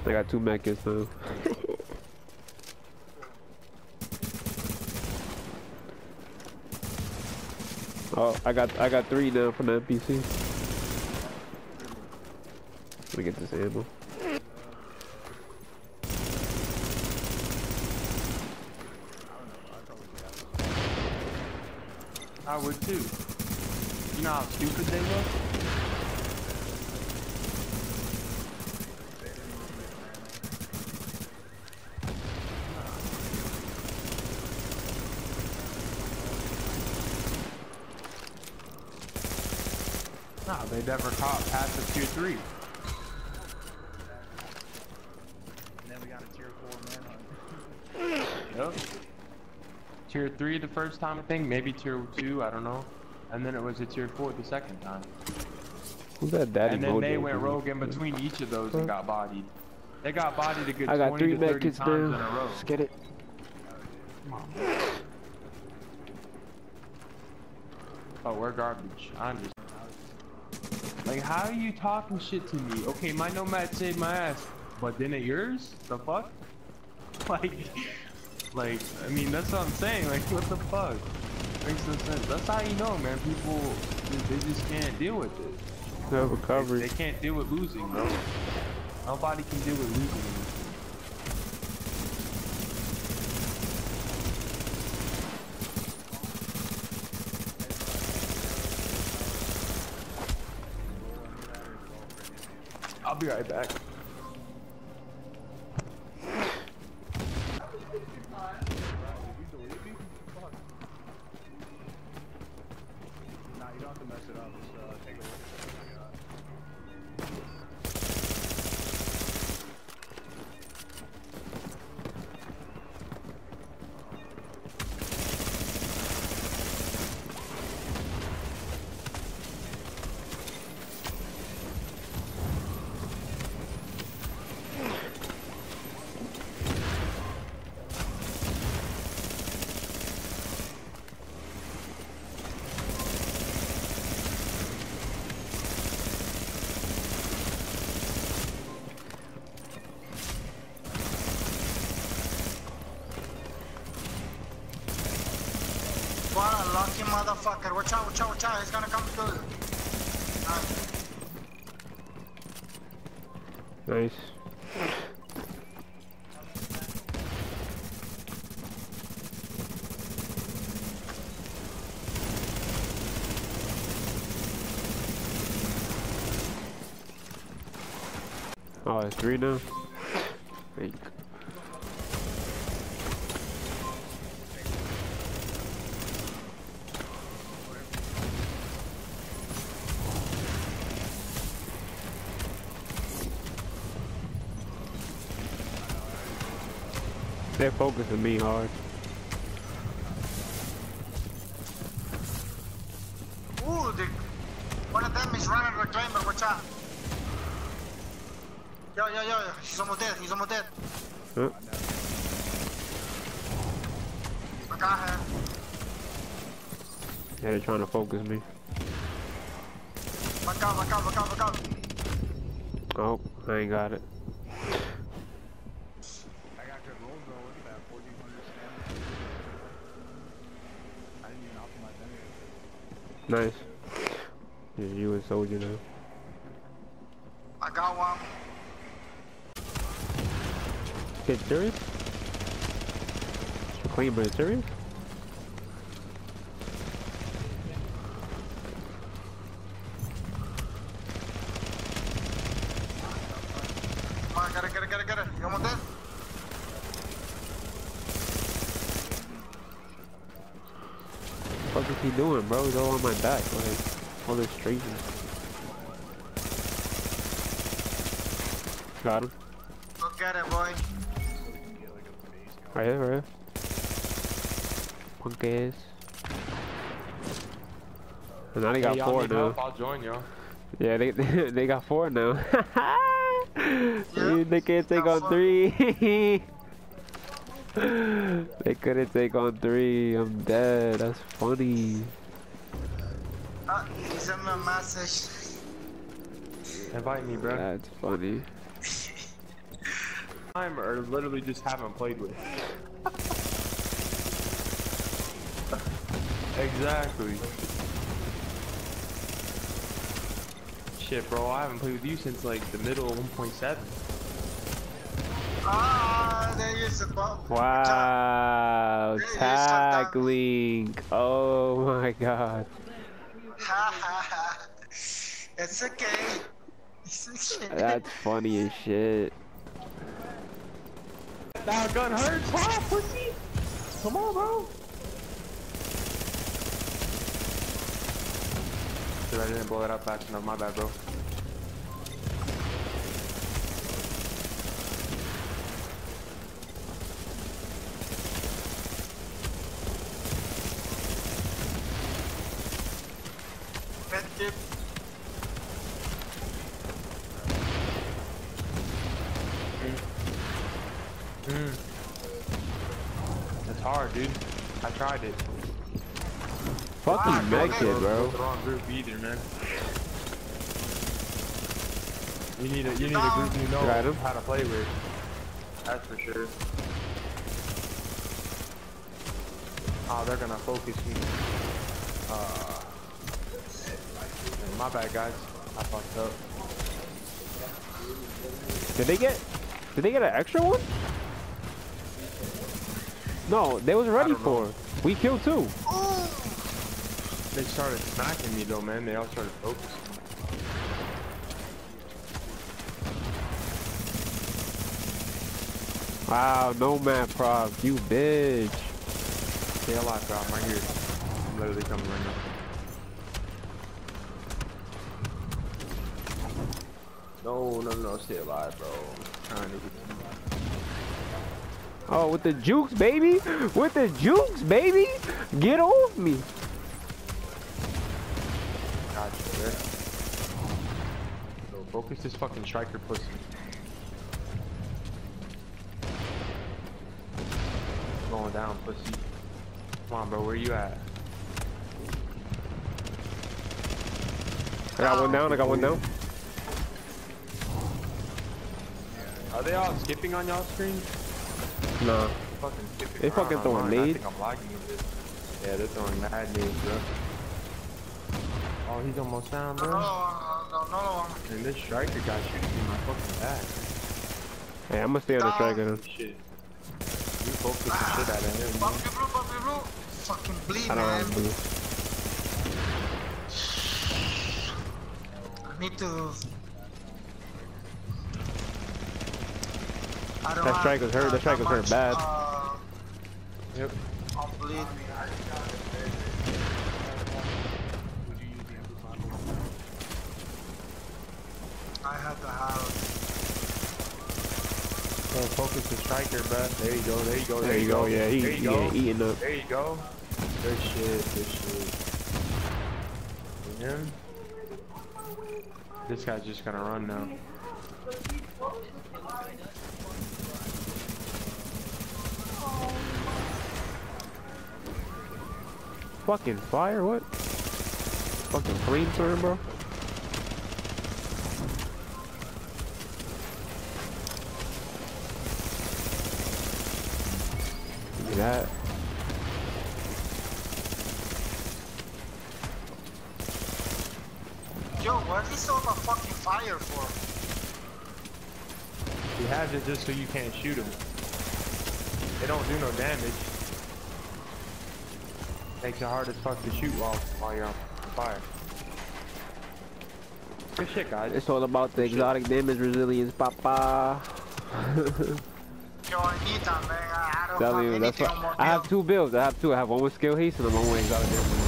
I got 2 medkits now. Oh, I got 3 now from the NPC. Let me get this ammo. I would too. You know how stupid they look? Nah, they never caught past the tier 3. And then we got a tier 4 manhunt. Yep. Tier 3 the first time, I think. Maybe tier 2, I don't know. And then it was a tier 4 the second time. Who's that Daddy And then Mojo they went dude? rogue in between each of those and got bodied. They got bodied a good I got 20 3 to 30 medkits times now. in a row. Let's get it. Come on. Oh, we're garbage. I understand. Like, how are you talking shit to me? Okay, my Nomad saved my ass, but then it yours? The fuck? Like, I mean, that's what I'm saying. Like, what the fuck? Makes no sense. That's how you know, man. People, they just can't deal with it. No recovery. They can't deal with losing, bro. Nobody can deal with losing. I'll be right back. Nah, you don't have to mess it up. Just take a look at what I got. What a lucky motherfucker. Watch out, watch out, watch out. He's gonna come through. Nice. Oh, it's 3 now? Wait. They're focusing me hard. Ooh, one of them is running reclaimer. Watch out. Yo. He's almost dead. He's almost dead. Huh? I got him. Yeah, they're trying to focus me. Back out. Oh, I ain't got it. I got good rolls though. Look at that. 1400 stamina. I didn't even optimize any of it. Nice. Yeah, you a soldier now. I got one. Get serious? Clean, but serious? Come on, get it. You almost dead? What is he doing, bro? He's all on my back, like, all this treason. Got him. Go get it, boy. Right here. Punk ass. And now they got 4 now. I'll join y'all. Yeah, they got 4 now. Yeah, They can't take on 3. They couldn't take on 3. I'm dead. That's funny. He sent me a message. Invite me, bro. That's funny. time or literally just haven't played with. Exactly. Shit, bro, I haven't played with you since like the middle of 1.7. Ah, there is a bump. Wow, There is tackling. Oh my god. Ha ha ha. It's okay. It's okay. That's funny as shit. That gun hurts, huh, pussy? Come on, bro. Dude, I didn't blow that up fast enough. My bad, bro. Medkit. It's hard, dude. I tried it. Fucking medkit, bro. The wrong group either, man. You need a group you know Got him. how to play with. That's for sure. Oh, they're gonna focus me. Man, my bad, guys. I fucked up. Did they get an extra one? No, they was ready for. We killed two. They started smacking me though, man. They all started focusing. Wow, no man prop, you bitch. Stay alive, bro. I'm right here. I'm literally coming right now. No, stay alive, bro. I'm trying to get Oh, with the jukes, baby. With the jukes, baby. Get off me. Gotcha, there. So focus this fucking striker pussy. Going down, pussy. Come on, bro. Where you at? I got one down. I got one down. Are they all skipping on y'all screen? Nah. Fucking skipping. They fucking around throwing on mine. I nades. think I'm lagging a bit. Yeah, they're throwing mad nades, bro. Oh, he's almost down, bro. No. And this striker got shooting in my fucking back. Hey, I'm gonna stay on the striker then. Shit. You focus the shit out of him. Bumpy blue. Fucking bleed, I don't man. have blue. I need to. I don't That have, striker's hurt. That striker's hurt much, bad. Yep. I'll bleed. Would you use the amplifier? I had the house. Oh, focus the striker, bro. There you go. There you go. There you go. Yeah, there you he go. eating up. There you go. Good shit. Good shit. And him. This guy's just gonna run now. Fucking fire, what? Fucking flamethrower, bro. Look at that. Yo, what is all the fucking fire for? He has it just so you can't shoot him. They don't do no damage. Makes it hard as fuck to shoot while you're on fire. Good shit, guys. It's all about the exotic damage resilience, papa. Yo, I need that, man. I don't Tell have you, anything that's on what more I have build. two builds. I have one with skill haste and one with exotic damage.